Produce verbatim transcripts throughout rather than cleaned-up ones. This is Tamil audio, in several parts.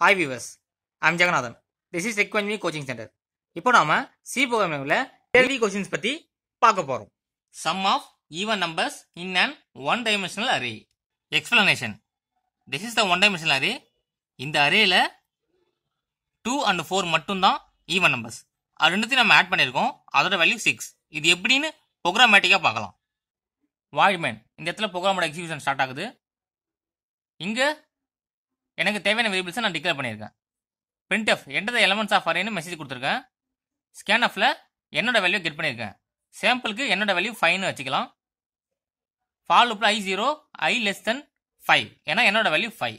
Hi viewers, I am Jaganathan. This is Panchami coaching center. இப்போ நாம C programmingல theory questions பத்தி பார்க்க போறோம். Sum of even numbers in an one dimensional array. Explanation. This is the one dimensional array. இந்த அரேல two and four மட்டும் தான் even numbers. அது ரெண்டுத்தையும் நம்ம ஆட் பண்ணிருக்கோம். அதோட வேல்யூ six. இது எப்படின்னு ப்ரோக்ராமேட்டிக்கா பார்க்கலாம். வாய்மேன் இந்த இடத்துல ப்ரோக்ராமோட எக்ஸிகியூஷன் ஸ்டார்ட் ஆகுது. இங்க எனக்கு தேவையான வேரியபிள்ஸை நான் டிக்ளேர் பண்ணியிருக்கேன். printf enter the elements of அரேன்னு மெசேஜ் கொடுத்துருக்கேன். ஸ்கேன்எஃப்ல என்னோட வேல்யூ கெட் பண்ணியிருக்கேன். சாம்பிளுக்கு என்னோட வேல்யூ ஃபைவ்னு வச்சுக்கலாம். ஃபார் லூப்ல I zero I less then five ஏன்னா என்னோட வேல்யூ ஃபைவ்.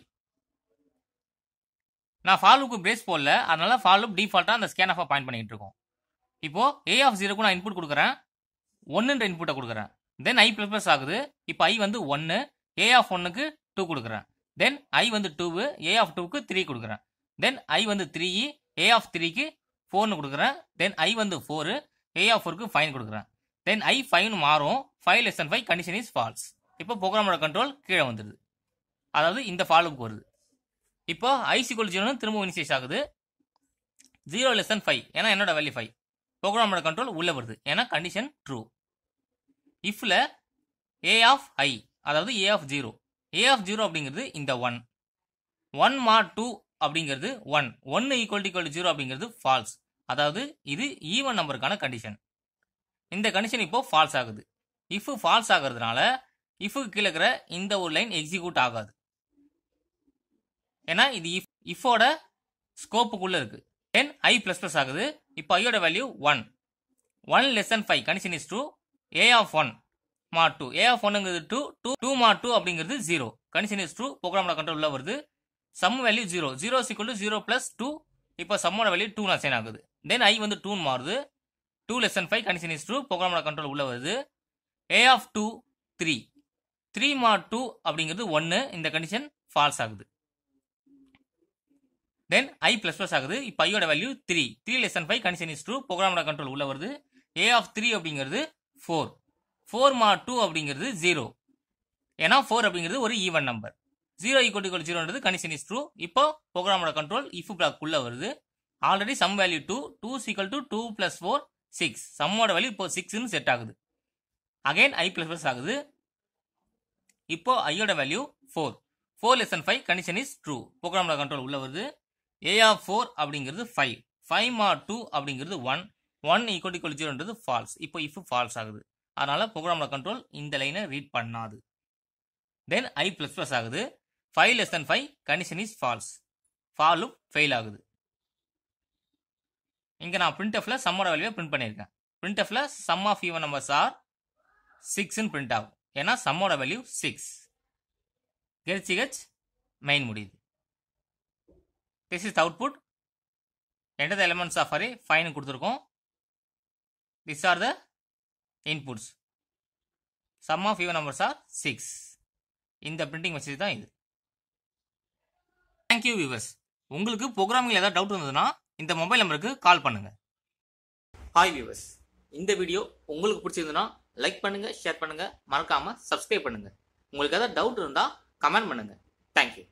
நான் ஃபார் லூப்புக்கு பிரேஸ் போடல, அதனால ஃபார் லூப் டிஃபால்ட்டாக அந்த ஸ்கேன்எஃப் பாயிண்ட் பண்ணிட்டு இருக்கோம். இப்போ ஏ ஆஃப் ஜீரோக்கு நான் இன்புட் கொடுக்குறேன், ஒன்னுன்ற இன்புட்டை கொடுக்குறேன். தென் ஐ பிளஸ் பிளஸ் ஆகுது. இப்போ ஐ வந்து ஒன்று, ஏ ஆஃப் ஒன்னுக்கு டூ கொடுக்குறேன். தென் ஐ வந்து டூ, ஏ ஆஃப் டூக்கு த்ரீ கொடுக்குறேன். தென் ஐ வந்து த்ரீ, ஏ ஆஃப் த்ரீக்கு ஃபோர்னு கொடுக்குறேன். தென் ஐ வந்து ஃபோர், ஏ ஆஃப் ஃபோருக்கு ஃபைன் கொடுக்குறேன். தென் ஐ ஃபைவ்னு மாறும். Five less than five condition is false. இப்போ ப்ரோக்ராமோட கண்ட்ரோல் கீழே வந்துடுது, அதாவது இந்த ஃபாலுக்கு வருது. இப்போ ஐ சிக்வல் ஜீரோன்னு திரும்ப இனிஷியேட் ஆகுது. ஜீரோ லெஸ் தன் ஃபைவ் ஏன்னா என்னோட வேல்யூ ஃபைவ். ப்ரோக்ராமோட கண்ட்ரோல் உள்ள வருது ஏன்னா கண்டிஷன் ட்ரூ. இஃப்ல ஏ ஆஃப் ஐ அதாவது A of zero, A of zero அப்படிங்கிறது இந்த ஒன், ஒன் மார் டூ அப்படிங்கிறது ஒன், ஒன்னு ஈக்குவல் ஈக்குவல் ஜீரோ அப்படிங்கிறது ஃபால்ஸ். அதாவது இது ஈவன் நம்பருக்கான கண்டிஷன். இந்த கண்டிஷன் இப்போ ஃபால்ஸ் ஆகுது. இஃப் ஃபால்ஸ் ஆகுறதுனால இஃப்க்கு கீழே இருக்கிற இந்த ஒரு லைன் எக்ஸிக்யூட் ஆகாது, ஏன்னா இது இஃப் இஃபோட ஸ்கோப்புக்குள்ள இருக்கு. தென் ஐ பிளஸ் பிளஸ் ஆகுது. இப்போ ஐயோட value one, one less than five condition is true. A of one mod two, A of ஒன்னுங்கிறது two, two two mod two அப்படிங்கிறது ஜீரோ கண்டிஷன் இஸ் ட்ரூ. ப்ரோக்ராமோட கண்ட்ரோல் உள்ள வருது. Sum value zero, zero equal to zero plus two. இப்போ சம்மோட வேல்யூ டூ அசைன் ஆகுது. தென் ஐ வந்து டூ மாறுது. Two less than five condition is true. ப்ரோக்ராமோட கண்ட்ரோல் உள்ள வருது. A of two three, three mod two அப்படிங்கிறது ஒன்னு, இந்த கண்டிஷன் ஃபால்ஸ் ஆகுது. தென் ஐ பிளஸ் பிளஸ் ஆகுது. இப்போ ஐயோட value three, three less than five condition is true. ப்ரோக்ராமோட கண்ட்ரோல் உள்ள வருது. ஏ ஆஃப் த்ரீ அப்படிங்கிறது ஃபோர், ஃபோர் மார் டூ அப்படிங்கிறது ஜீரோ ஏன்னா ஃபோர் அப்படிங்கிறது ஒரு even number. Zero equal equal ஜீரோன்றது கண்டிஷன் இஸ் ட்ரூ. இப்போ ப்ரோக்ராமோட கண்ட்ரோல் இஃப் பிளாக் உள்ள வருது. Already sum value two, two equal to two plus four six, சம்மோட வேல்யூ இப்போ சிக்ஸ்னு செட் ஆகுது. அகைன் ஐ பிளஸ் பிளஸ் ஆகுது. இப்போ ஐயோட value four, four less than five condition is true. ப்ரோக்ராமோட கண்ட்ரோல் உள்ள வருது. ஏ ஆஃப் ஃபோர் அப்படிங்கிறது ஃபைவ், ஃபைவ் மார் டூ அப்படிங்கிறது ஒன், ஒன் ஈக்குவல் ஈக்குவல் ஜீரோன்றது ஃபால்ஸ். இப்போ இஃப் ஃபால்ஸ் ஆகுது, அதனால ப்ரோக்ராமோட கண்ட்ரோல் இந்த லைனை ரீட் பண்ணாது. தென் ஐ பிளஸ் பிளஸ் ஆகுது. Five less than five condition is false. For loop fail ஆகுது. இங்க நான் printfல சம்மோட வேல்யூவை பிரிண்ட் பண்ணியிருக்கேன். printfல sum of even numbers are சிக்ஸ்னு பிரிண்ட் ஆகும் ஏன்னா சம்மோட வேல்யூ சிக்ஸ். கெட்சிகச் மெயின் முடியுது. This is output. Enter the elements of array ஃபைவ்னு கொடுத்துருக்கோம். This are the inputs. Sum of even numbers are six. இந்த பிரிண்டிங் மெசேஜ் தான் இது. Thank you viewers. உங்களுக்கு ப்ரோக்ராமிங் ஏதாவது டவுட் இருந்ததுன்னா இந்த மொபைல் நம்பருக்கு கால் பண்ணுங்க. ஹாய் வியூவர்ஸ், இந்த வீடியோ உங்களுக்கு பிடிச்சிருந்ததுன்னா லைக் பண்ணுங்க, ஷேர் பண்ணுங்க, மறக்காம சப்ஸ்கிரைப் பண்ணுங்க. உங்களுக்கு ஏதாவது டவுட் இருந்தா கமெண்ட் பண்ணுங்க. தேங்க்யூ.